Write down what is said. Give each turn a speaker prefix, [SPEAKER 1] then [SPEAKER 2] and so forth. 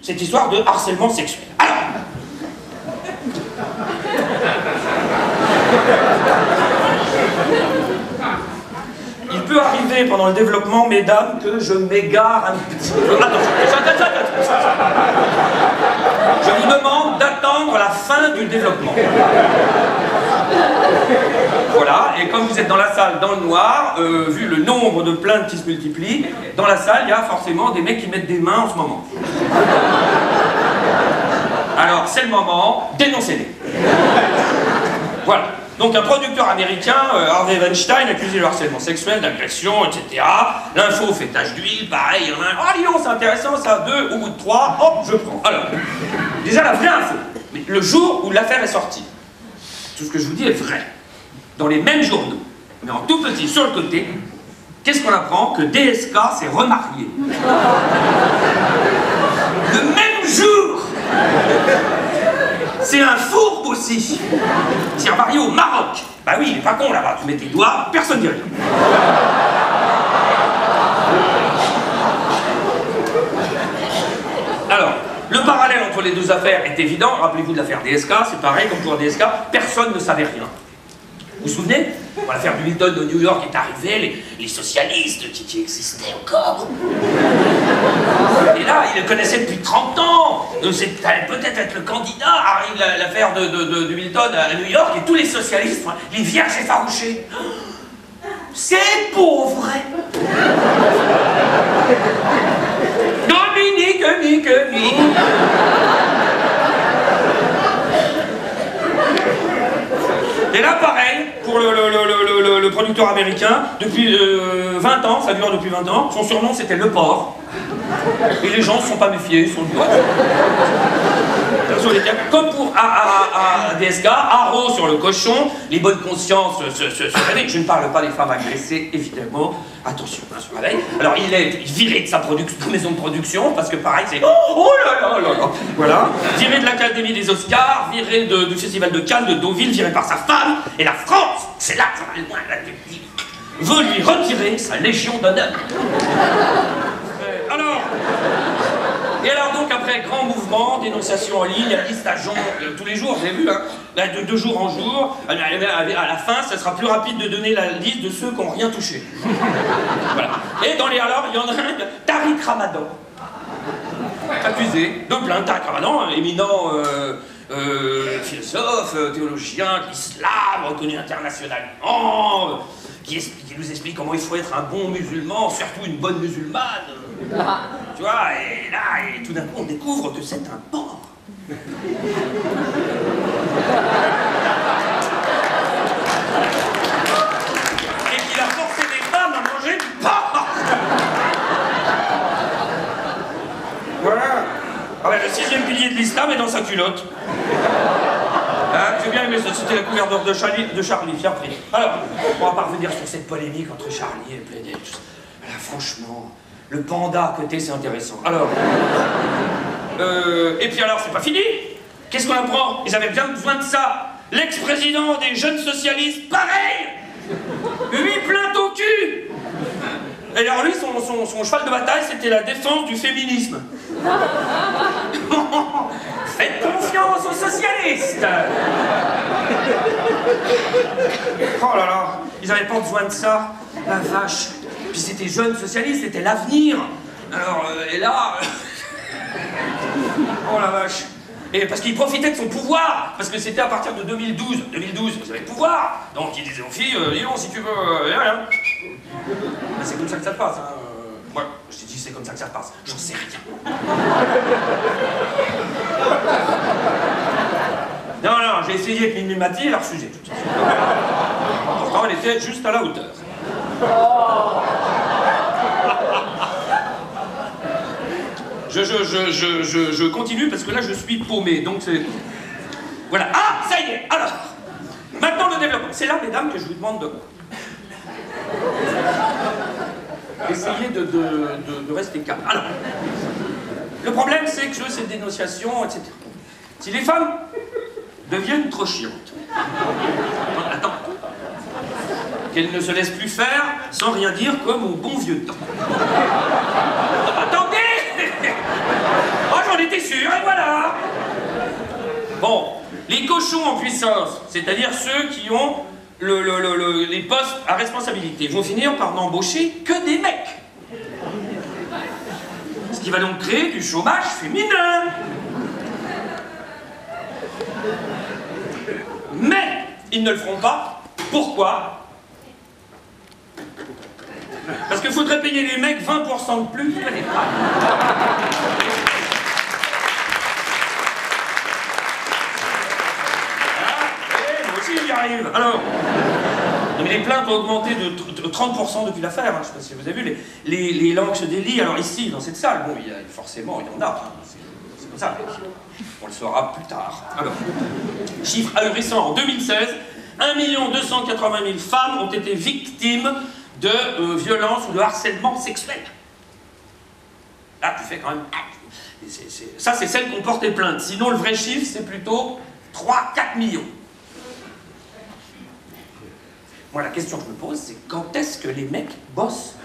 [SPEAKER 1] cette histoire de harcèlement sexuel. Alors, il peut arriver pendant le développement, mesdames, que je m'égare un petit peu. Attention. Je vous demande d'attendre la fin du développement. Voilà, et comme vous êtes dans la salle dans le noir, vu le nombre de plaintes qui se multiplient, dans la salle, il y a forcément des mecs qui mettent des mains en ce moment. Alors, c'est le moment, dénoncez-les. Voilà. Donc un producteur américain, Harvey Weinstein, accusé de harcèlement sexuel, d'agression, etc. L'info fait tache d'huile, pareil, il y en a un, oh dis donc, c'est intéressant ça, 2, au bout de 3, hop, je prends. Alors, déjà la vraie info, mais le jour où l'affaire est sortie, tout ce que je vous dis est vrai. Dans les mêmes journaux, mais en tout petit sur le côté, qu'est-ce qu'on apprend? Que DSK s'est remarié. Le même jour. C'est un fourbe aussi. Il s'est remarié au Maroc. Bah oui, il est pas con là-bas. Tu mets tes doigts, personne ne dit rien. Alors, le parallèle entre les deux affaires est évident. Rappelez-vous de l'affaire DSK, c'est pareil comme pour DSK. Personne ne savait rien. Vous vous souvenez? Quand l'affaire du Milton de New York est arrivée, les socialistes qui existaient encore. Et là, ils le connaissaient depuis 30 ans. C'était peut-être être le candidat. Arrive l'affaire du Milton à New York et tous les socialistes, les vierges effarouchées. C'est pauvre. Dominique. Et là, pareil, pour le producteur américain, depuis 20 ans, ça dure depuis 20 ans, son surnom c'était Le Porc. Et les gens ne se sont pas méfiés, ils sont dit, comme pour DSK, Haro sur le cochon, les bonnes consciences se réveillent. Je ne parle pas des femmes agressées, évidemment. Attention, hein, se réveille. Alors il est viré de sa maison de production, parce que pareil, c'est oh là là là là. Voilà. Viré de l'Académie des Oscars, viré du Festival de Cannes, de Deauville, viré par sa femme. Et la France, c'est là que ça va loin, la République, veut lui retirer sa Légion d'honneur. Et alors donc après grand mouvement, dénonciation en ligne, liste à Jean tous les jours, vous avez vu, hein, là, de jour en jour, à la fin, ça sera plus rapide de donner la liste de ceux qui n'ont rien touché. Voilà. Et dans les alors, il y en a un, Tariq Ramadan, accusé de plainte. Tariq Ramadan, éminent philosophe, théologien, l'islam, reconnu internationalement, qui nous explique comment il faut être un bon musulman, surtout une bonne musulmane. Tu vois, et là, tout d'un coup, on découvre que c'est un porc. Et qu'il a forcé des femmes à manger du porc. Voilà. Ah ben, le 6e pilier de l'islam est dans sa culotte. Hein, j'ai bien aimé ça, c'était la couverture de Charlie, fier pris. Alors, on va pas revenir sur cette polémique entre Charlie et Plédé. Là, franchement, le panda à côté, c'est intéressant. Alors, et puis alors, c'est pas fini. Qu'est-ce qu'on apprend? Ils avaient bien besoin de ça. L'ex-président des jeunes socialistes, pareil. 8 plaintes au cul. Et alors lui, son cheval de bataille, c'était la défense du féminisme. Faites confiance aux socialistes. Oh là là, ils n'avaient pas besoin de ça, la vache. Puis c'était jeune socialiste, c'était l'avenir. Alors, et là... oh la vache. Et parce qu'il profitait de son pouvoir, parce que c'était à partir de 2012. 2012, vous avez le pouvoir. Donc il disait aux filles, dis donc, si tu veux, rien. Ben, c'est comme ça que ça se passe. Hein. Moi, je t'ai dit c'est comme ça que ça se passe. J'en sais rien. Non, j'ai essayé avec Mimi Mati, elle a refusé tout de suite. Pourtant, elle était juste à la hauteur. Je continue parce que là je suis paumé, donc c'est... Voilà. Ah, ça y est. Alors, maintenant le développement. C'est là, mesdames, que je vous demande de... Essayez de rester calme. Alors, le problème c'est que cette dénonciation, etc. Si les femmes deviennent trop chiantes, attends, qu'elles ne se laissent plus faire sans rien dire comme au bon vieux temps. Attendez! Oh, j'en étais Les cochons en puissance, c'est-à-dire ceux qui ont les postes à responsabilité, vont finir par n'embaucher que des mecs. Ce qui va donc créer du chômage féminin. Mais ils ne le feront pas. Pourquoi? Parce qu'il faudrait payer les mecs 20% de plus que les femmes. Moi aussi j'y arrive. Alors, les plaintes ont augmenté de 30% depuis l'affaire. Hein. Je ne sais pas si vous avez vu, les langues se délient. Alors ici, dans cette salle, bon, forcément, il y en a. Hein. C'est comme ça. On le saura plus tard. Alors, chiffre ahurissant, en 2016, 1 280 000 femmes ont été victimes de violence ou de harcèlement sexuel. Là, tu fais quand même... Ça, c'est celles qui ont porté plainte. Sinon, le vrai chiffre, c'est plutôt 3-4 millions. Moi, la question que je me pose, c'est quand est-ce que les mecs bossent?